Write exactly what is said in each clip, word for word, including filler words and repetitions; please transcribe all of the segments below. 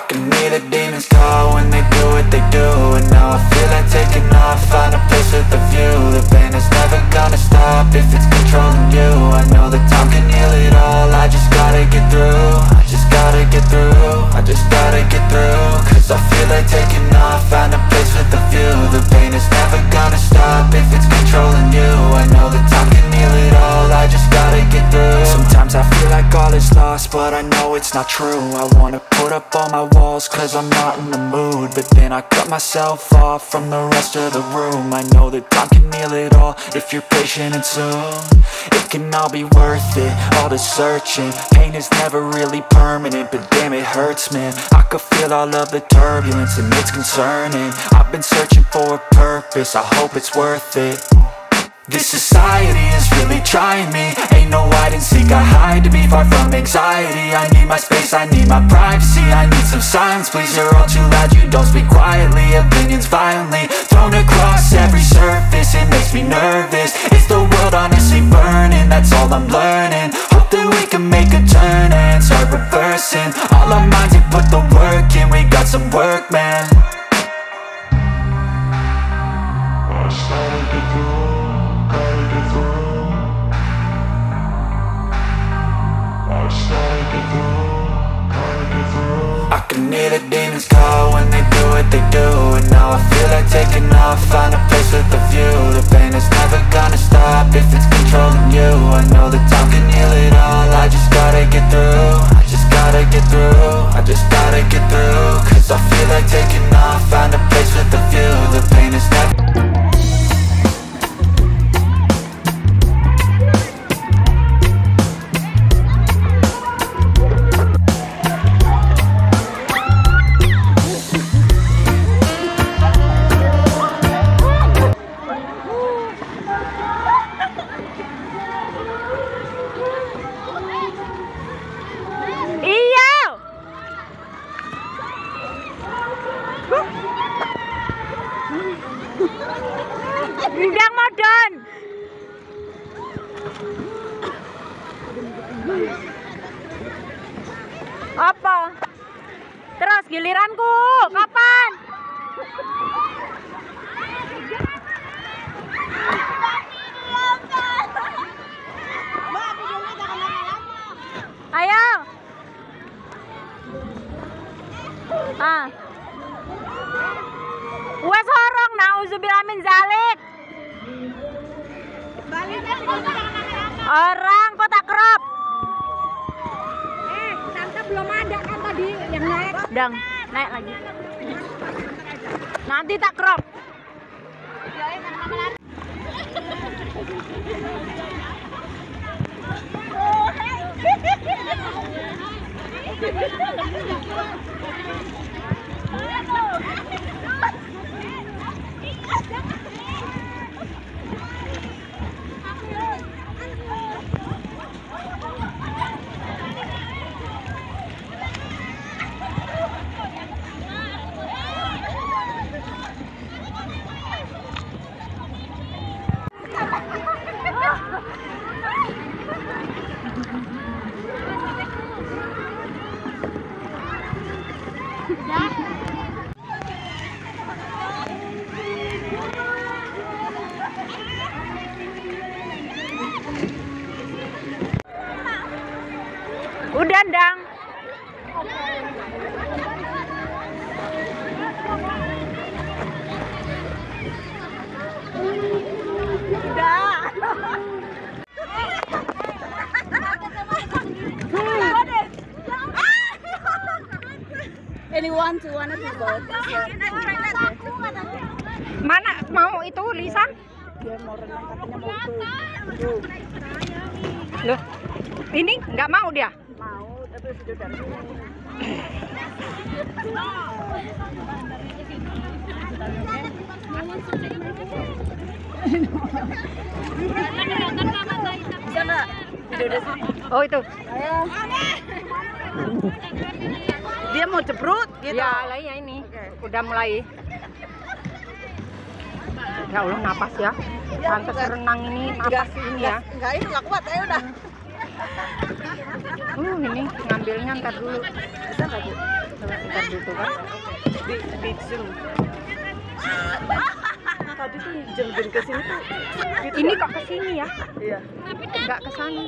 can hear the demons call when they do what they do. And now I feel like taking off, find a place with a view. The pain is never gonna stop if it's controlling you. I know that time can heal it all, I just gotta get through. I just gotta get through, I just gotta get through. Cause I feel like taking off, find a place with a view. The pain is never gonna stop if it's controlling you. I know that time can heal it all, I just gotta get through. Sometimes I feel like all is lost, but I know it's not true. I wanna put up all my walls cause I'm not in the mood, but then I cut myself off from the rest of the room. I know that time can heal it all if you're patient, and soon it can all be worth it, all the searching. Pain is never really permanent, but damn it hurts, man. I could feel all of the turbulence and it's concerning. I've been searching for a purpose, I hope it's worth it. This society is really trying me. Ain't no hide and seek, I hide to be far from anxiety. I need my space, I need my privacy. I need some silence, please, you're all too loud. You don't speak quietly, opinions violently thrown across every surface. It makes me nervous, is the world honestly burning? That's all I'm learning. Hope that we can make a turn and start reversing all our minds and put the work in. We got some work, man. I started to do I can hear the demons call when they do what they do. And now I feel like taking off, find a place with a view. The pain is never gonna stop if it's controlling you. I know that time can heal it all, I just gotta get through. I just gotta get through, I just gotta get through. Cause I feel like taking off, find a place with a view. The pain is never Bidang modern. Apa? Terus giliranku kapan? Ayo. Ah. Wes horong nauzubillah min zalik. Orang kota Krop. Eh, tante belum ada kan tadi yang naik. Dang, naik lagi. Nanti tak crop. Udah, Dang. Udah. Anyone to wanna to vote? Mana mau itu Lisa? Dia mau renang katanya mau tuh. Loh, ini nggak mau dia? Mau, tapi sudah dari bisa nggak? Oh itu. Ayo. Dia mau jebrut gitu. Ya, lah ya ini. Udah mulai. Ya Allah, napas ya. Pantes renang ini napas ini ya. Enggak, ini enggak kuat ya udah. Uh, ini ngambilnya ntar dulu. Bisa nggak, Bu? Ntar gitu kan. Di di zoom. Tadi tuh jengben ke sini tuh. Gitu Ini ya? kok ke sini ya? Iya. Enggak ke sana.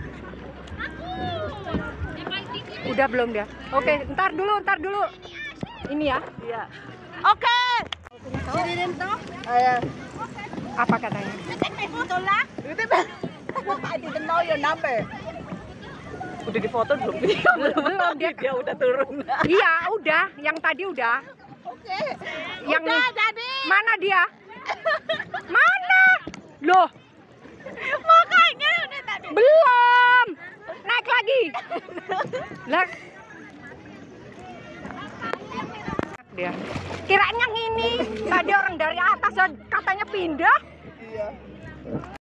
Udah belum dia? Oke, ntar dulu, ntar dulu. Ini ya. Iya. Oke. Siririn toh? Ayo. Apa katanya? Take my photo lah. Itu I didn't know your number. Udah difoto belum? Belum dia. Dia udah turun. Iya, udah. Yang tadi udah. Oke. Yang Udah jadi. mana dia? Mana? Loh, Makanya udah tadi. belum. Naik lagi. Lah. Dia. Kiranya yang ini. Tadi orang dari atas katanya pindah. Iya.